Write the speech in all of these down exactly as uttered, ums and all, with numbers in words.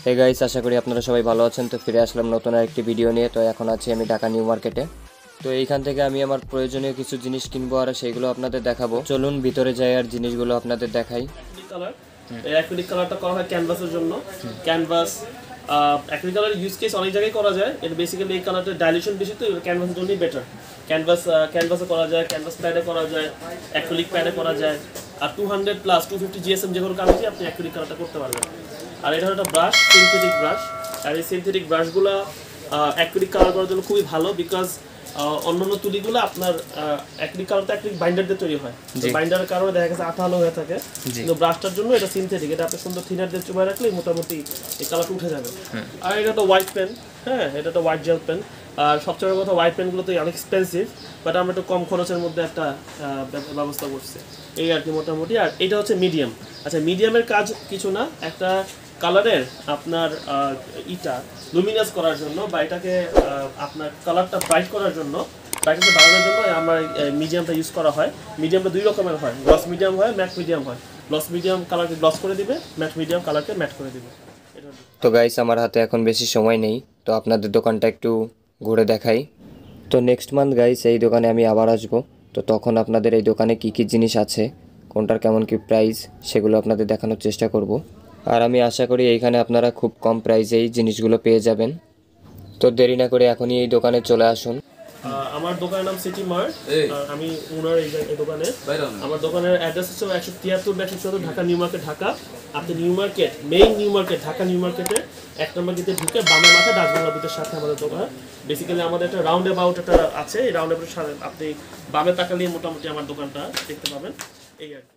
Hey guys, আশা করি আপনারা সবাই ভালো আছেন। তো ফিরে আসলাম নতুন আরেকটি ভিডিও নিয়ে। তো এখন আছি আমি ঢাকা নিউ মার্কেটে। তো এইখান থেকে আমি আমার প্রয়োজনীয় কিছু জিনিস কিনবো আর সেইগুলো আপনাদের দেখাবো। চলুন ভিতরে যাই আর জিনিসগুলো আপনাদের দেখাই। কালার এই অ্যাক্রিলিক কালারটা করা হয় ক্যানভাসের জন্য। ক্যানভাস অ্যাক্রিলিক কালার ইউজ কেস অনেক জায়গায় করা যায়। এটা বেসিক্যালি এই কালারটা ডাইলিউশন বেশি, তো ক্যানভাসের জন্যই বেটার। ক্যানভাস ক্যানভাসে করা যায়, ক্যানভাস প্যাডে করা যায়, অ্যাক্রিলিক প্যাডে করা যায়। আর two hundred plus two fifty GSM যে কোনো কাগজে আপনি অ্যাক্রিলিক কালারটা করতে পারবেন। আর এটা একটা ব্রাশ, সিনথেটিক ব্রাশ। আর এই সিনথেটিক ব্রাশগুলো অ্যাক্রিলিক কালার করার জন্য খুবই ভালো, বিকজ অন্যান্য তুলিগুলো আপনার অ্যাক্রিলিক কালারটা অ্যাক্রিলিক বাইন্ডার দিয়ে তৈরি হয়। বাইন্ডারের কারণে দেখা গেছে আঠালো হয়ে থাকে, কিন্তু ব্রাশটার জন্য এটা সিনথেটিক। এটা আপনি সুন্দর থিনার দিয়ে চুবাই রাখলে মোটামুটি এই কালারটা উঠে যাবে। আর এটা তো হোয়াইট পেন, হ্যাঁ এটা তো হোয়াইট জেল পেন। আর সবচেয়ে বড় কথা, হোয়াইট পেনগুলো তো অনেক এক্সপেন্সিভ, বাট আমরা একটু কম খরচের মধ্যে একটা ব্যবস্থা করছি এই আর কি মোটামুটি। আর এটা হচ্ছে মিডিয়াম। আচ্ছা, মিডিয়ামের কাজ কিছু না, একটা কালারের আপনার ইটা লুমিনাস করার জন্য বা এটাকে আপনার কালারটা ব্রাইট করার জন্য, ব্রাইটনেসটা বাড়ানোর জন্য আমার মিডিয়ামটা ইউজ করা হয়। মিডিয়ামটা দুই রকমের হয়, গ্লস মিডিয়াম হয়, ম্যাট মিডিয়াম হয়। গ্লস মিডিয়াম কালারকে গ্লস করে দিবে, ম্যাট মিডিয়াম কালারকে ম্যাট করে দিবে। তো গাইস, আমার হাতে এখন বেশি সময় নেই, তো আপনাদের দোকানটা একটু ঘুরে দেখাই। তো নেক্সট মান্থ গাইস এই দোকানে আমি আবার আসবো। তো তখন আপনাদের এই দোকানে কি কি জিনিস আছে, কোনটার কেমন কি প্রাইস, সেগুলো আপনাদের দেখানোর চেষ্টা করব। আর আমি আশা করি এইখানে আপনারা খুব কম প্রাইসেই জিনিসগুলো পেয়ে যাবেন। তো দেরি না করে এখনই এই দোকানে চলে আসুন। আমার দোকানের নাম সিটি মার্ট, আমি ওনার এই দোকানে। আমার দোকানের অ্যাড্রেস হচ্ছে একশো তিয়াত্তর একশো চৌদ্দ ঢাকা নিউ মার্কেট, ঢাকা। আপনি new market, main new market, Dhaka new মার্কেটে এক নম্বর গেটে ঢুকে বামের মাথায় ডাচবাংলা বিটের সাথে আমাদের দোকান। বেসিক্যালি আমাদের একটা রাউন্ড অ্যাবাউট একটা আছে, এই রাউন্ড অ্যাবাউটের সাথে আপনি বামে তাকালেই মোটামুটি আমার দোকানটা দেখতে পাবেন, এই আর কি।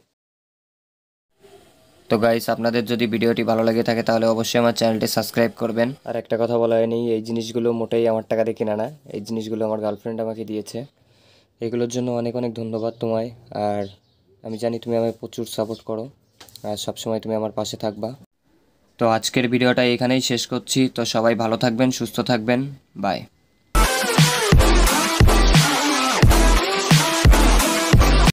তো গাইস, আপনাদের যদি ভিডিওটি ভালো লাগে থাকে তাহলে অবশ্যই আমার চ্যানেলটি সাবস্ক্রাইব করবেন। আর একটা কথা বলা হয়নি, এই জিনিসগুলো মোটেই আমার টাকা দিয়ে কেনা না, এই জিনিসগুলো আমার গার্লফ্রেন্ড আমাকে দিয়েছে। এগুলোর জন্য অনেক অনেক ধন্যবাদ তোমায়। আর আমি জানি তুমি আমায় প্রচুর সাপোর্ট করো আর সবসময় তুমি আমার পাশে থাকবা। তো আজকের ভিডিওটা এখানেই শেষ করছি। তো সবাই ভালো থাকবেন, সুস্থ থাকবেন, বাই।